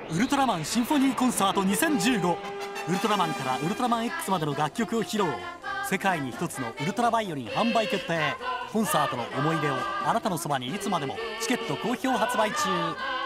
ウルトラマンシンフォニーコンサート2015。ウルトラマンからウルトラマン X までの楽曲を披露。世界に一つのウルトラバイオリン販売決定。コンサートの思い出をあなたのそばにいつまでも。チケット好評発売中。